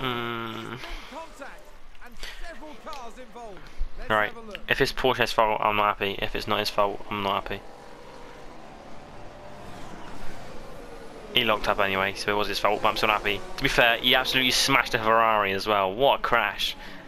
Right. If it's Pourchaire's fault, I'm not happy. If it's not his fault, I'm not happy. He locked up anyway, so it was his fault, but I'm still happy. To be fair, he absolutely smashed a Ferrari as well. What a crash.